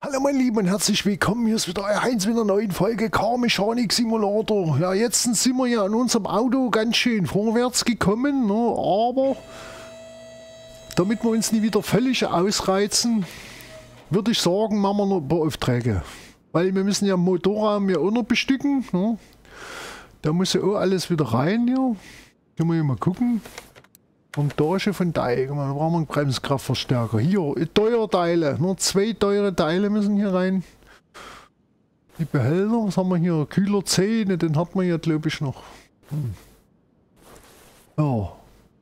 Hallo mein Lieben und herzlich willkommen, hier ist wieder euer Heinz mit einer neuen Folge Car Mechanic Simulator. Ja, jetzt sind wir ja an unserem Auto ganz schön vorwärts gekommen, ne? Aber damit wir uns nie wieder völlig ausreizen, würde ich sagen, machen wir noch ein paar Aufträge. Weil wir müssen ja im Motorraum ja auch noch bestücken. Ne? Da muss ja auch alles wieder rein hier. Können wir hier mal gucken. Montage von Teilen. Da brauchen wir einen Bremskraftverstärker. Hier, teure Teile. Nur 2 teure Teile müssen hier rein. Die Behälter, was haben wir hier? Kühler 10, den hat man ja glaube ich noch. Ja.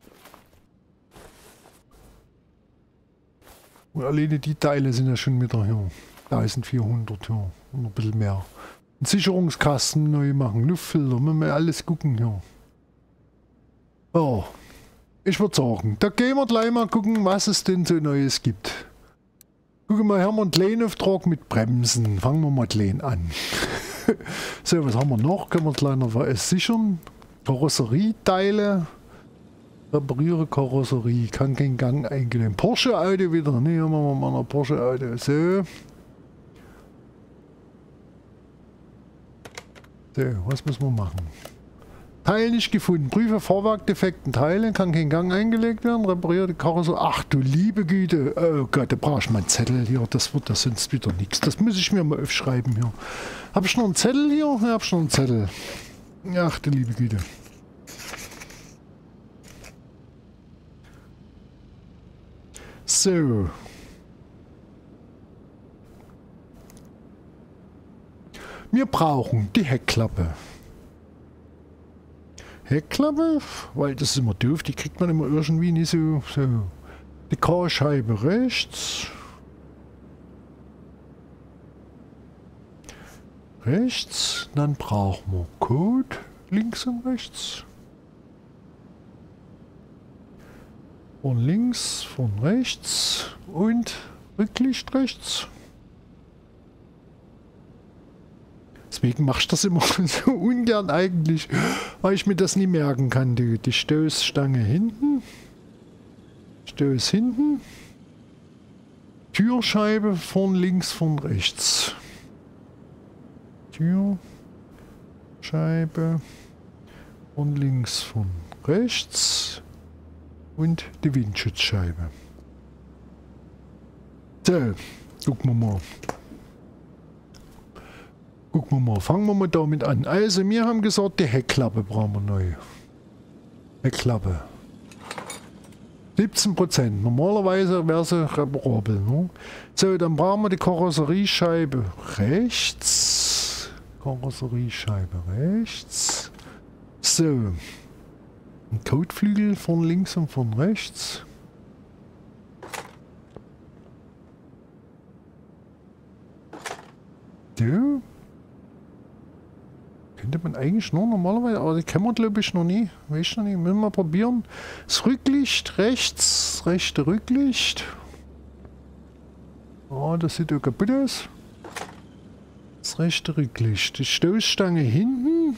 Und alleine die Teile sind ja schon wieder hier. 1400, ja. Und ein bisschen mehr. Ein Sicherungskasten neu machen, Luftfilter, müssen wir alles gucken hier. Ja. Ich würde sagen, da gehen wir gleich mal gucken, was es denn so Neues gibt. Gucken wir, haben wir einen kleinen Auftrag mit Bremsen. Fangen wir mal klein an. So, was haben wir noch? Können wir gleich noch was sichern? Karosserieteile. Repariere Karosserie. Kann kein Gang eingenehm. Porsche Auto wieder. Ne, hier machen wir mal ein Porsche Auto. So. So, was müssen wir machen? Teil nicht gefunden. Prüfe Fahrwerkdefekten Teile. Kann kein Gang eingelegt werden. Repariere die Karosserie. Ach du liebe Güte. Oh Gott, da brauche ich mal einen Zettel hier. Das wird das sonst wieder nichts. Das muss ich mir mal aufschreiben hier. Habe ich noch einen Zettel hier? Ja, habe ich noch einen Zettel. Ach du liebe Güte. So. Wir brauchen die Heckklappe. Heckklappe, weil das ist immer doof, die kriegt man immer irgendwie nicht so. Die K-Scheibe rechts. Rechts, dann brauchen wir Code links und rechts. Von links, von rechts und Rücklicht rechts. Deswegen mache ich das immer so ungern eigentlich, weil ich mir das nie merken kann. Die Stoßstange hinten. Stoß hinten. Türscheibe von links, von rechts. Türscheibe von links, von rechts. Und die Windschutzscheibe. So, gucken wir mal. Gucken wir mal, fangen wir mal damit an. Also, wir haben gesagt, die Heckklappe brauchen wir neu. Heckklappe. 17%. Normalerweise wäre sie reparabel. Ne? So, dann brauchen wir die Karosseriescheibe rechts. Karosseriescheibe rechts. So. Ein Kotflügel von links und von rechts. So. Könnte man eigentlich nur normalerweise, aber die kennen wir glaube ich noch nie. Weiß ich noch nicht, müssen wir mal probieren. Das Rücklicht rechts, rechte Rücklicht. Oh, das sieht ja kaputt aus. Das rechte Rücklicht. Die Stoßstange hinten.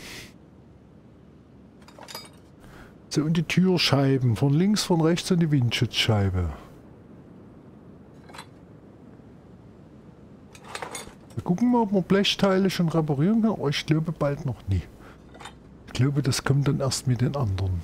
So, und die Türscheiben von links, von rechts und die Windschutzscheibe. Wir gucken mal, ob wir Blechteile schon reparieren können. Oh, ich glaube bald noch nie. Ich glaube, das kommt dann erst mit den anderen.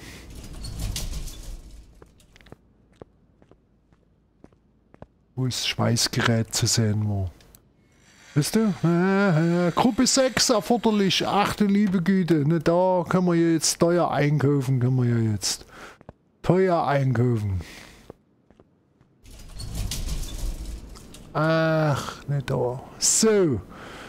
Wo das Schweißgerät zu sehen war. Wisst du? Gruppe 6 erforderlich. Ach du liebe Güte. Ne, da können wir ja jetzt teuer einkaufen. Können wir ja jetzt teuer einkaufen. Ach, nicht da. So.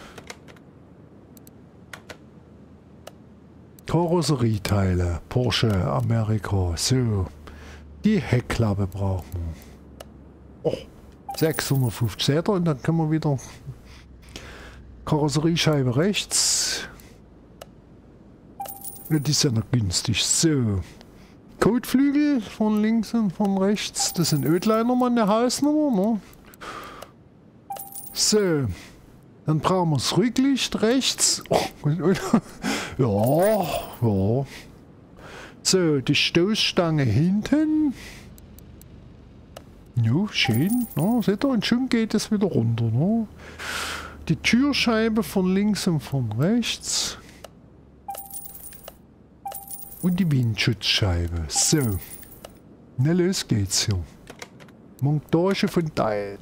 Karosserieteile. Porsche, Amerika. So. Die Heckklappe brauchen wir. Oh, 650 Säter und dann können wir wieder Karosseriescheibe rechts. Ja, die ist ja noch günstig. So. Kotflügel von links und von rechts. Das sind Ödliner, mal eine Hausnummer, ne? So, dann brauchen wir das Rücklicht rechts. Oh, ja, ja. So, die Stoßstange hinten. Jo, schön. Ja, seht ihr, und schon geht es wieder runter. Ne? Die Türscheibe von links und von rechts. Und die Windschutzscheibe. So. Na, los geht's hier. Montage von Teilen.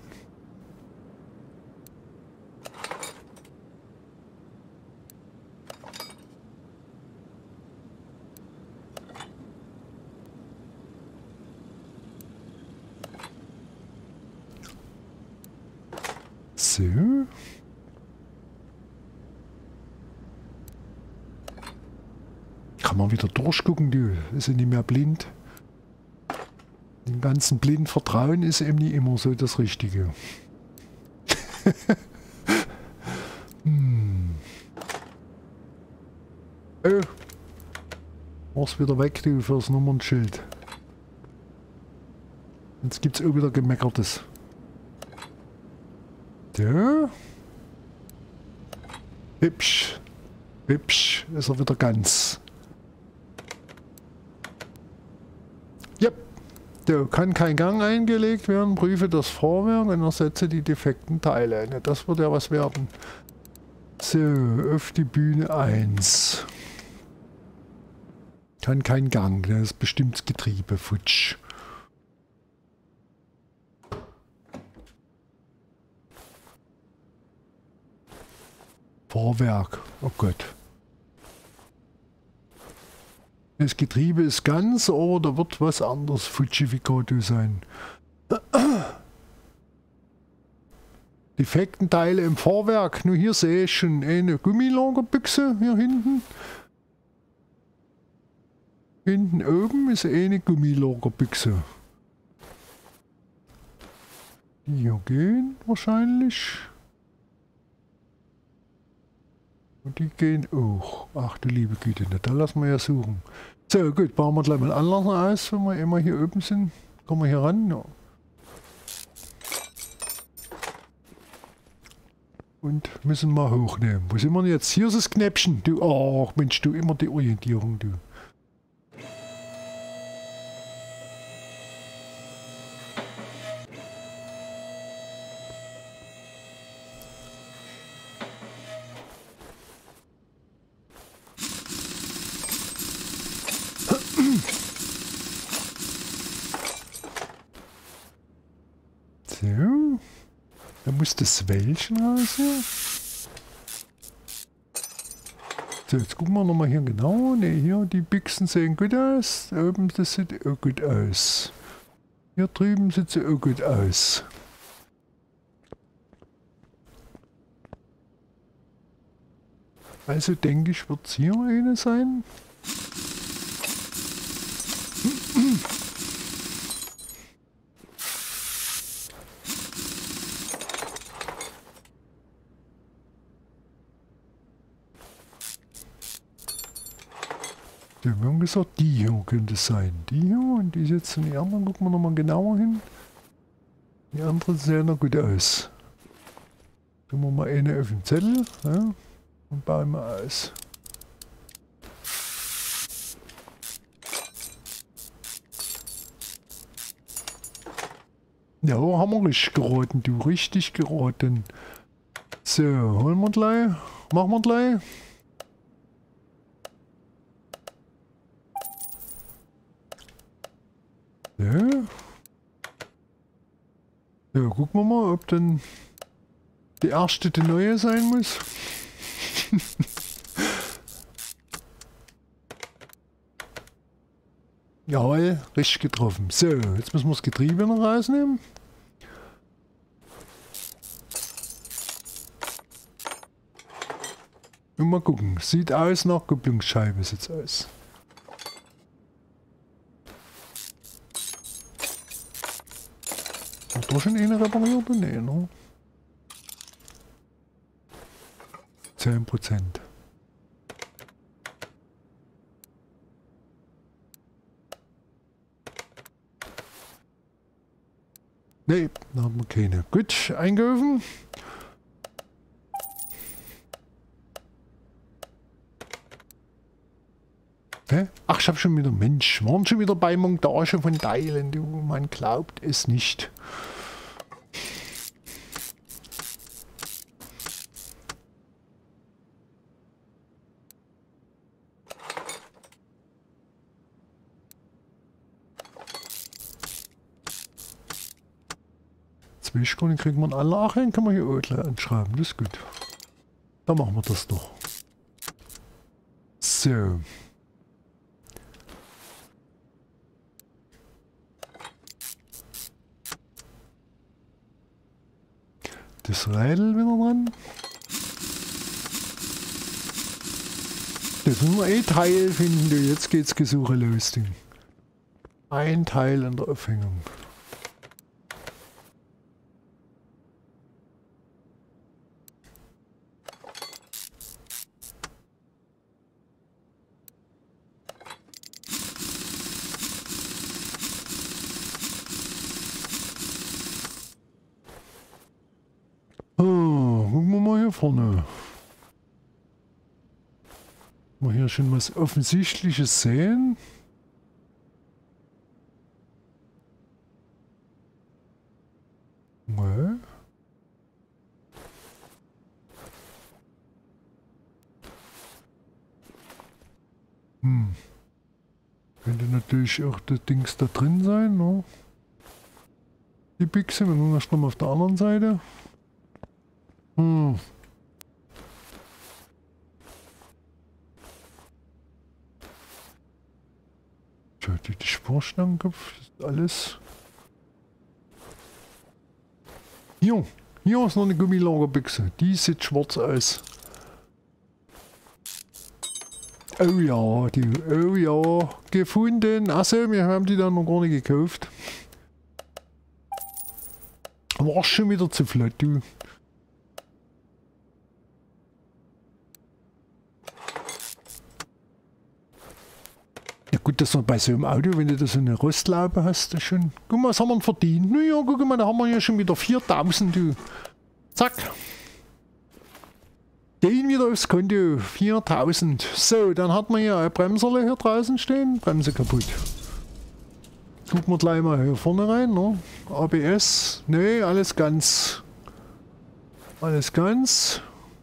So. Kann man wieder durchgucken, du. Ist ja nicht mehr blind. Den ganzen blinden Vertrauen ist eben nicht immer so das Richtige. Oh. War's wieder weg, du, fürs Nummernschild. Jetzt gibt's auch wieder Gemeckertes. So. Hübsch. Hübsch ist er wieder ganz. Yep. So, kann kein Gang eingelegt werden. Prüfe das Fahrwerk und ersetze die defekten Teile. Ne, das wird ja was werden. So, auf die Bühne 1. Kann kein Gang. Das ist bestimmt das Getriebe. Futsch. Fahrwerk. Oh Gott. Das Getriebe ist ganz, aber da wird was anderes Fujificato sein. Defekten Teile im Fahrwerk. Nur hier sehe ich schon eine Gummilagerbüchse hier hinten. Hinten oben ist eine Gummilagerbüchse. Die hier gehen wahrscheinlich. Und die gehen auch. Ach du liebe Güte, da lassen wir ja suchen. So, gut, bauen wir gleich mal Anlagen aus, wenn wir immer hier oben sind. Kommen wir hier ran, ja. Und müssen wir hochnehmen. Wo sind wir denn jetzt? Hier ist das Knäppchen. Du, ach Mensch, du, immer die Orientierung, du. So. Da muss das Wellchen raus hier. So, jetzt gucken wir nochmal hier genau. Ne, hier, die Büchsen sehen gut aus. Da oben, das sieht auch gut aus. Hier drüben sieht sie auch gut aus. Also denke ich, wird es hier eine sein. Wir haben gesagt, die hier könnte es sein. Die hier und die jetzt in die anderen. Gucken wir nochmal genauer hin. Die anderen sehen noch gut aus. Tun wir mal eine auf den Zettel, ja, und bauen wir aus. Ja, haben wir richtig geraten, du. Richtig geraten. So, holen wir gleich. Machen wir gleich. Ja. Ja, gucken wir mal, ob dann die erste die neue sein muss. Jawohl, richtig getroffen. So, jetzt müssen wir das Getriebe noch rausnehmen. Und mal gucken. Sieht aus nach Kupplungsscheibe, sieht's aus. Hat da schon eine repariert? Nee, ne? 10%. Nee, da haben wir keine. Gut, eingeöfen. Hä? Ach, ich hab schon wieder, Mensch, waren schon wieder bei Montage von Teilen, du, man glaubt es nicht. Zwischendurch kriegen wir alle Achen, kann man hier auch gleich anschreiben, das ist gut. Dann machen wir das doch. So. Das Rädel wieder dran. Das müssen wir ein Teil finden, du. Jetzt geht's Gesuche los. Du. Ein Teil in der Aufhängung. Gucken wir mal hier vorne. Mal hier schon was Offensichtliches sehen. Nee. Könnte natürlich auch das Dings da drin sein, ne? Die Büchse, wir gucken erst mal auf der anderen Seite. Die Sporschlangenkopf, ist alles. Hier ist noch eine Gummilagerbüchse. Die sieht schwarz aus. Oh ja, oh ja, gefunden. Achso, wir haben die dann noch gar nicht gekauft. War schon wieder zu flott, du. Ja gut, das ist bei so einem Auto, wenn du da so eine Rostlaube hast, das schon. Guck mal, was haben wir denn verdient? Naja, guck mal, da haben wir ja schon wieder 4000, du. Zack. Gehen wieder aufs Konto. 4000. So, dann hat man hier ein Bremserle hier draußen stehen. Bremse kaputt. Gucken wir gleich mal hier vorne rein, ne? ABS. Ne, alles ganz. Alles ganz.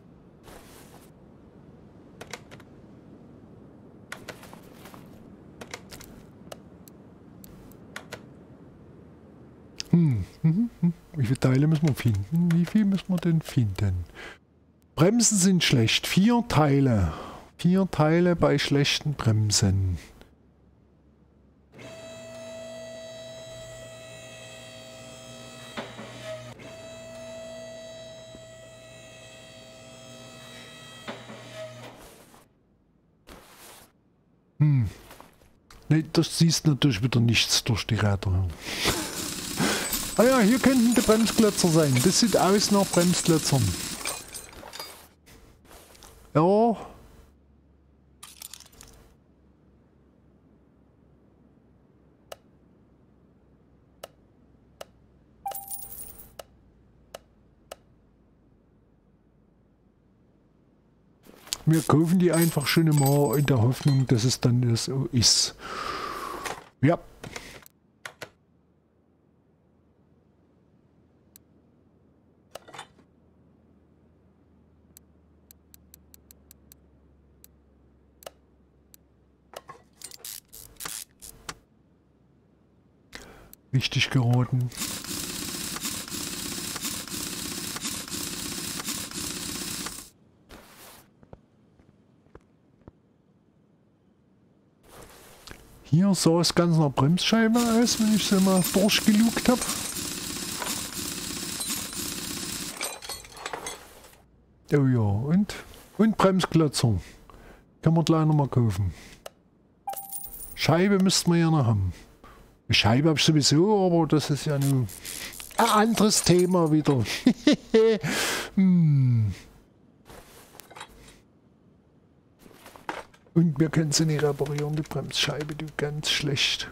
Wie viele Teile müssen wir finden? Wie viel müssen wir denn finden? Bremsen sind schlecht. 4 Teile. 4 Teile bei schlechten Bremsen. Ne, das siehst natürlich wieder nichts durch die Räder. Ah ja, hier könnten die Bremsklötzer sein. Das sieht aus nach Bremsklötzern. Ja. Wir kaufen die einfach schon immer in der Hoffnung, dass es dann so ist. Ja. Richtig geraten. Hier sah es ganz nach Bremsscheibe aus, wenn ich sie mal durchgelugt habe. Oh ja, und Bremsklötzer. Kann man gleich noch mal kaufen. Scheibe müssten wir ja noch haben. Eine Scheibe habe ich sowieso, aber das ist ja ein anderes Thema wieder. Und wir können sie nicht reparieren, die Bremsscheibe, du, ganz schlecht.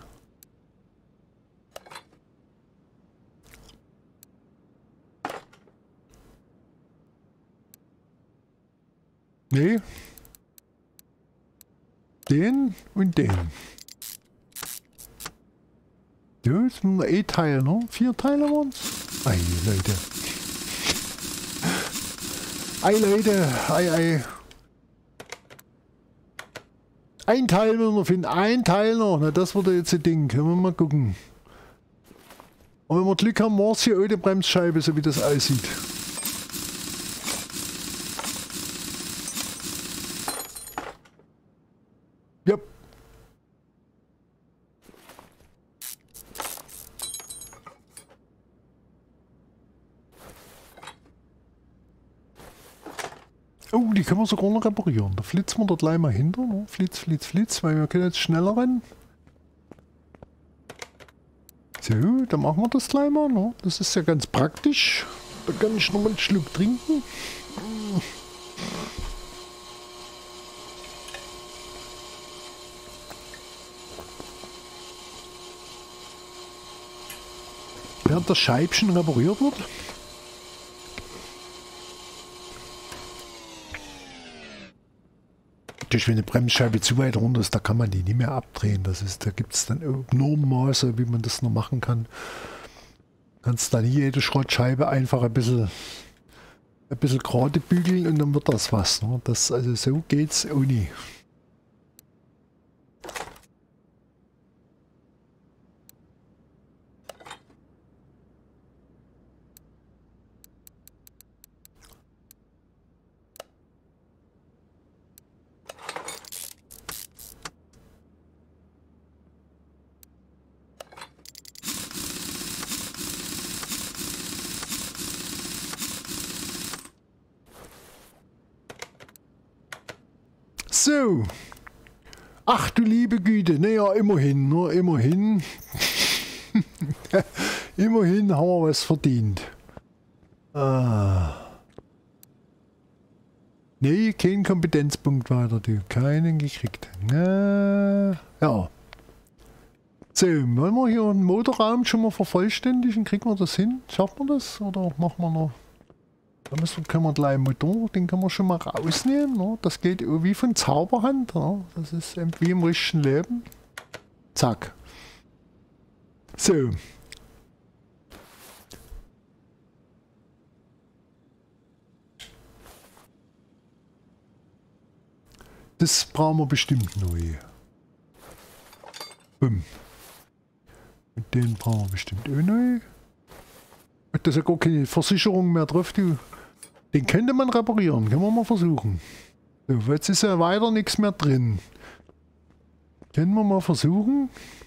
Nee. den und den. Ja, jetzt müssen wir eh teilen, ne? 4 Teile waren es. Ei, Leute. Ei, Leute. Ei. Ein Teil müssen wir finden. Ein Teil noch. Na, das wird jetzt ein Ding. Können wir mal gucken. Und wenn wir Glück haben, war es hier ohne Bremsscheibe, so wie das aussieht. Ja. Oh, die können wir sogar noch reparieren. Da flitzen wir dort gleich mal hinter. Ne? Flitz, weil wir können jetzt schneller rennen. So, dann machen wir das gleich mal. Ne? Das ist ja ganz praktisch. Da kann ich noch mal einen Schluck trinken. Während das Scheibchen repariert wird. Natürlich, wenn eine Bremsscheibe zu weit runter ist, da kann man die nicht mehr abdrehen. Da gibt es dann nur Maße, wie man das noch machen kann. Kannst dann jede Schrottscheibe einfach ein bisschen gerade bügeln und dann wird das was. Ne? Also so geht's ohne. So. Ach du liebe Güte. Naja, immerhin, nur immerhin. Immerhin haben wir was verdient. Nee, kein Kompetenzpunkt weiter, du. Keinen gekriegt. Ja. So, wollen wir hier einen Motorraum schon mal vervollständigen? Kriegen wir das hin? Schaffen wir das? Oder machen wir noch? Da können wir gleich Motor, den können wir schon mal rausnehmen. Ne? Das geht wie von Zauberhand. Ne? Das ist wie im richtigen Leben. Zack. So. Das brauchen wir bestimmt neu. Und den brauchen wir bestimmt auch neu. Da ist ja gar keine Versicherung mehr drauf, du. Den könnte man reparieren, können wir mal versuchen. So, jetzt ist ja weiter nichts mehr drin. Können wir mal versuchen.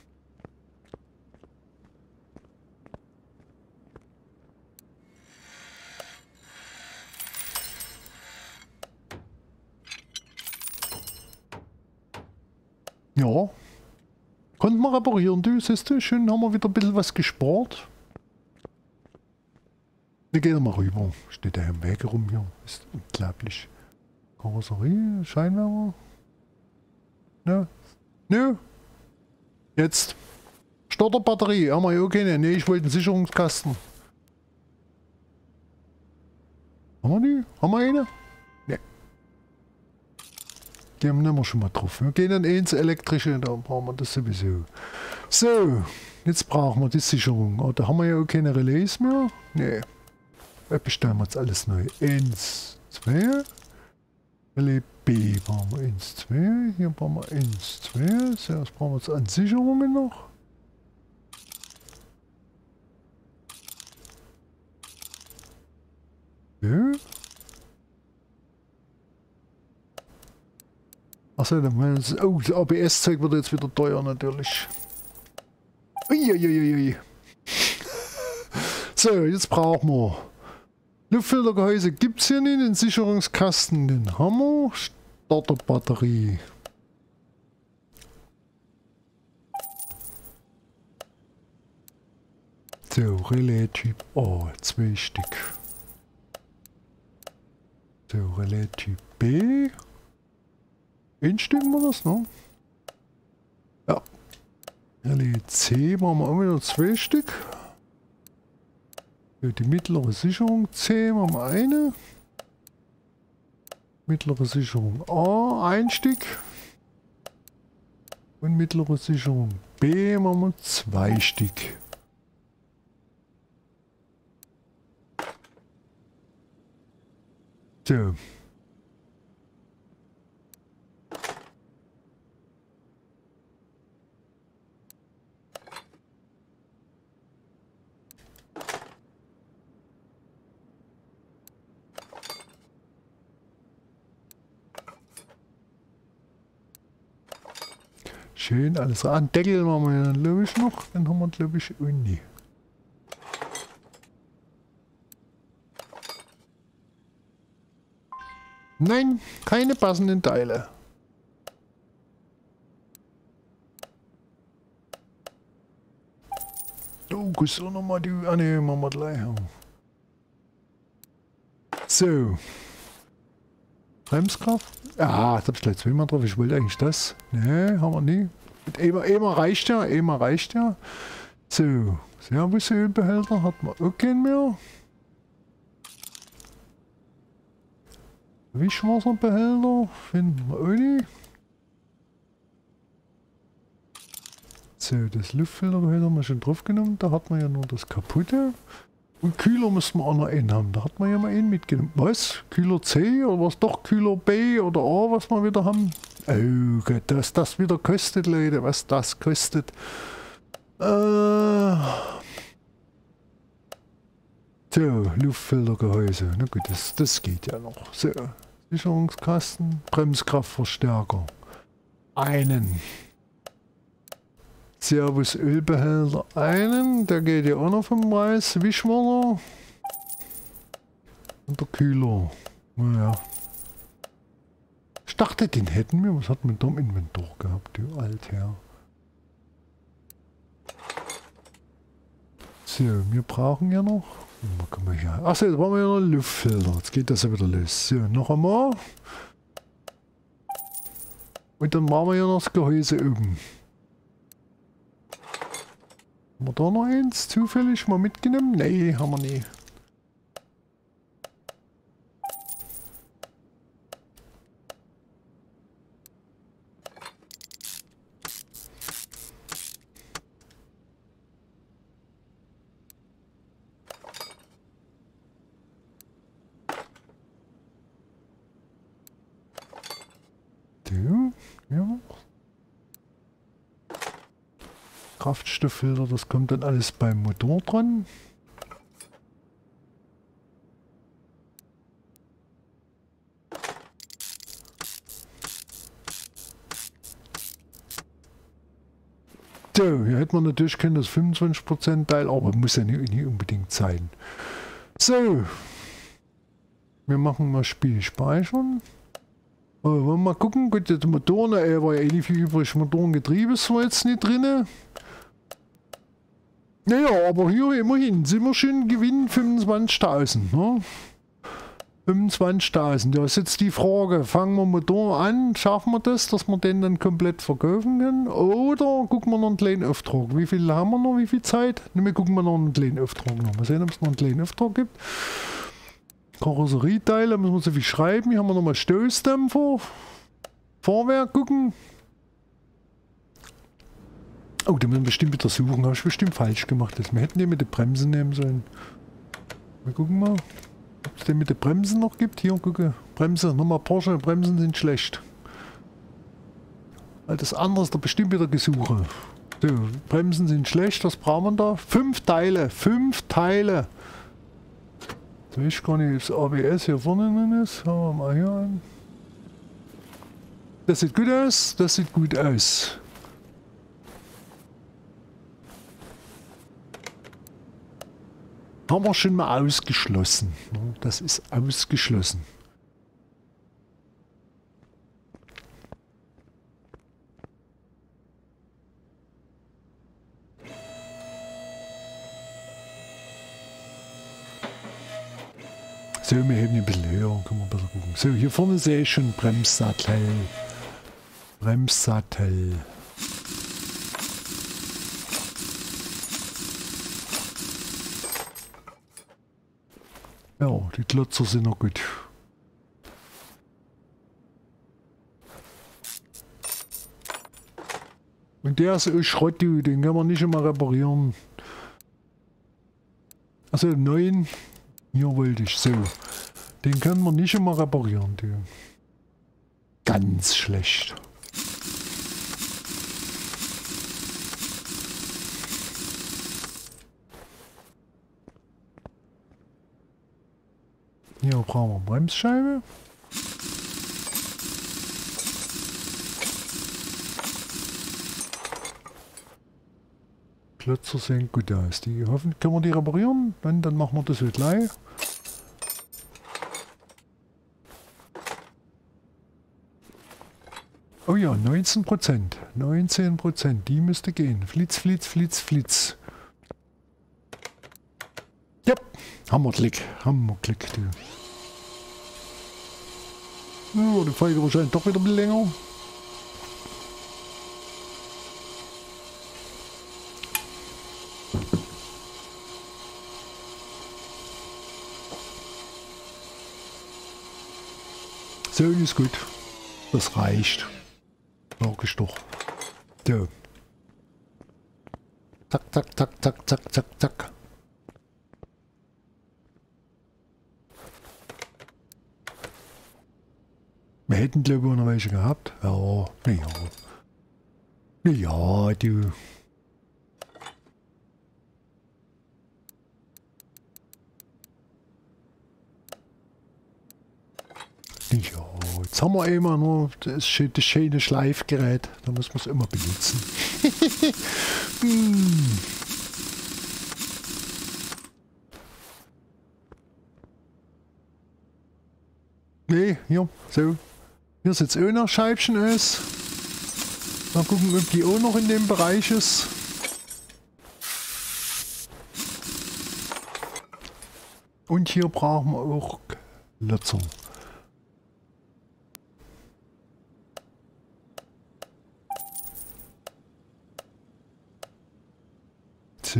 Ja. Konnten wir reparieren, du, siehst du, schön haben wir wieder ein bisschen was gespart. Wir gehen mal rüber. Steht der im Weg rum hier. Ist unglaublich. Karosserie, Scheinwerfer. Ne? Nö. Jetzt. Starterbatterie. Haben wir ja keine. Ne, ich wollte einen Sicherungskasten. Haben wir die? Haben wir eine? Ne. Die nehmen wir schon mal drauf. Wir gehen dann ins Elektrische. Da brauchen wir das sowieso. So. Jetzt brauchen wir die Sicherung. Oh, da haben wir ja auch keine Relais mehr. Ne. Bestellen wir jetzt alles neu. 1, 2. Relais B brauchen wir 1, 2. Hier brauchen wir 1, 2. So, was brauchen wir jetzt an Sicherungen noch? Ja. Achso, dann meinen Sie, oh, das ABS-Zeug wird jetzt wieder teuer natürlich. Uiuiuiui. So, jetzt brauchen wir Luftfiltergehäuse gibt es hier nicht, den Sicherungskasten, den haben wir. Starterbatterie. So, Relais Typ A, 2 Stück. So, Relais Typ B. Ein Stück war das, ne? Ja. Relais C machen wir auch wieder 2 Stück. Die mittlere Sicherung C machen wir eine. Mittlere Sicherung A, ein Stück. Und mittlere Sicherung. B machen wir 2 Stück. So. Schön, alles an. Deckel machen wir dann, glaube ich, noch. Dann haben wir, glaube ich, Uni. Nein, keine passenden Teile. Oh, kannst du nochmal die... Ah ne, machen wir gleich. So. Bremskraft? Ja, da hab ich gleich zweimal drauf. Ich wollte eigentlich das. Ne, haben wir nie. Immer reicht ja, immer reicht ja. So, Servusölbehälter hat man auch keinen mehr. Wischwasserbehälter finden wir auch nicht. So, das Luftfilterbehälter haben wir schon drauf genommen. Da hat man ja nur das kaputte. Und Kühler müssen wir auch noch einen haben. Da hat man ja mal einen mitgenommen. Was? Kühler C oder was? Doch Kühler B oder A, was wir wieder haben? Oh Gott, was das wieder kostet, Leute. Was das kostet. So, Luftfiltergehäuse. Na gut, das geht ja noch. So, Sicherungskasten, Bremskraftverstärker. Einen. Servus-Ölbehälter einen, der geht ja auch noch vom Preis. Wischwasser. Und der Kühler. Naja. Ich dachte, den hätten wir. Was hat man da im Inventar gehabt, du Altherr? So, wir brauchen ja noch. Achso, jetzt brauchen wir ja noch Luftfilter. Jetzt geht das ja wieder los. So, noch einmal. Und dann machen wir ja noch das Gehäuse oben. Haben wir da noch eins zufällig mal mitgenommen? Nee, haben wir nie. Ja. Kraftstofffilter, das kommt dann alles beim Motor dran. So, hier hätte man natürlich können das 25% Teil, aber muss ja nicht unbedingt sein. So, wir machen mal Spiel speichern. Wollen wir mal gucken, gut, der Motor, war ja eh nicht viel übrig, Motorengetriebe ist zwar jetzt nicht drin. Naja, aber hier immerhin sind wir schon Gewinn 25.000. Ne? 25.000, ja, ist jetzt die Frage, fangen wir Motor an, schaffen wir das, dass wir den dann komplett verkaufen können, oder gucken wir noch einen kleinen Auftrag. Wie viel haben wir noch, wie viel Zeit? Ne, wir gucken mal noch einen kleinen Auftrag noch. Mal sehen, ob es noch einen kleinen Auftrag gibt. Karosserieteile, müssen wir so viel schreiben. Hier haben wir nochmal Stoßdämpfer. Fahrwerk gucken. Oh, den müssen wir bestimmt wieder suchen. Habe ich bestimmt falsch gemacht. Wir hätten den mit den Bremsen nehmen sollen. Wir gucken mal, ob es den mit den Bremsen noch gibt. Hier, gucke. Bremse, nochmal Porsche. Bremsen sind schlecht. Weil das andere ist da bestimmt wieder Gesuche. So, Bremsen sind schlecht. Was brauchen wir da? 5 Teile. 5 Teile. Ich weiß gar nicht, ob das ABS hier vorne drin ist. Schauen wir mal hier an. Das sieht gut aus, das sieht gut aus. Haben wir schon mal ausgeschlossen. Das ist ausgeschlossen. So, wir heben ein bisschen höher, können wir besser gucken. So, hier vorne sehe ich schon Bremssattel. Bremssattel. Ja, die Klotzer sind noch gut. Und der ist Schrott, du, den kann man nicht immer reparieren. Also 9, hier wollte ich, so. Den können wir nicht immer reparieren, du. Ganz schlecht. Hier brauchen wir Bremsscheibe. Klötzer sehen gut aus. Die hoffen, können wir die reparieren? Dann machen wir das halt gleich. Oh ja, 19%. 19%. Die müsste gehen. Flitz, Flitz, Flitz, Flitz. Ja, haben wir Glück. Haben wir Glück, du. Ja, die Folge wahrscheinlich doch wieder ein bisschen länger. So, ist gut. Das reicht. Sag ich doch. So. Zack, zack, zack, zack, zack, zack, zack. Wir hätten, glaube ich, noch welche gehabt. Ja, naja. Naja, du. Ja, jetzt haben wir immer nur das schöne Schleifgerät. Da muss man es immer benutzen. Nee, hier, so. Hier sieht auch noch Scheibchen aus. Mal gucken, ob die auch noch in dem Bereich ist. Und hier brauchen wir auch Klötzer. So.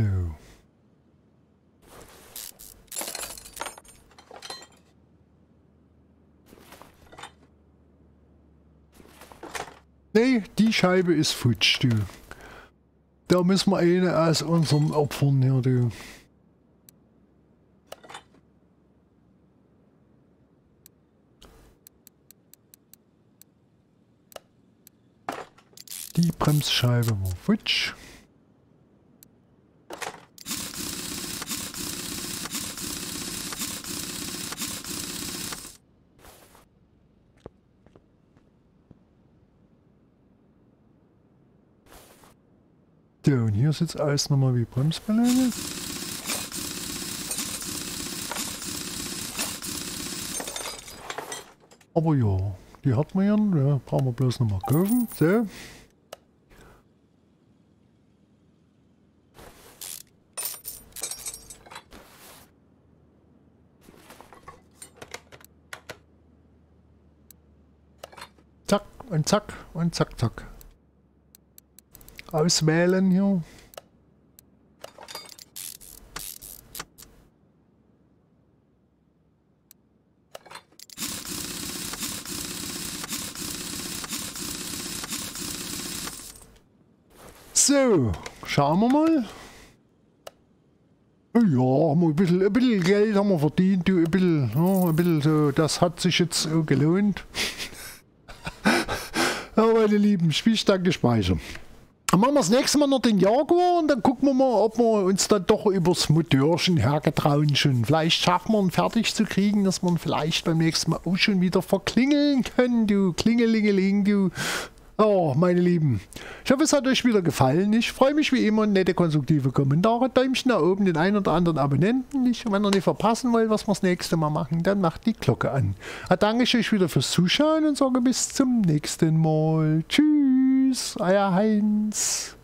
Nee, die Scheibe ist futsch, du. Da müssen wir eine aus unserem Opfern hier, du. Die Bremsscheibe war futsch. So, und hier sieht alles nochmal wie Bremsbeläge. Aber ja, die hat man ja, brauchen wir bloß nochmal kaufen. So. Zack und zack und zack, zack. Auswählen hier. So, schauen wir mal. Ja, haben wir ein bisschen Geld haben wir verdient, du, ein bisschen so, das hat sich jetzt gelohnt. Ja, meine Lieben, Spielstand gespeichert. Dann machen wir das nächste Mal noch den Jaguar und dann gucken wir mal, ob wir uns dann doch übers Motörchen hergetrauen schon. Vielleicht schaffen wir ihn fertig zu kriegen, dass wir ihn vielleicht beim nächsten Mal auch schon wieder verklingeln können, du. Klingelingeling, du. Oh, meine Lieben. Ich hoffe, es hat euch wieder gefallen. Ich freue mich wie immer, nette, konstruktive Kommentare. Däumchen nach oben, den einen oder anderen Abonnenten. Wenn ihr nicht verpassen wollt, was wir das nächste Mal machen, dann macht die Glocke an. Dann danke ich euch wieder fürs Zuschauen und sage bis zum nächsten Mal. Tschüss, euer Heinz.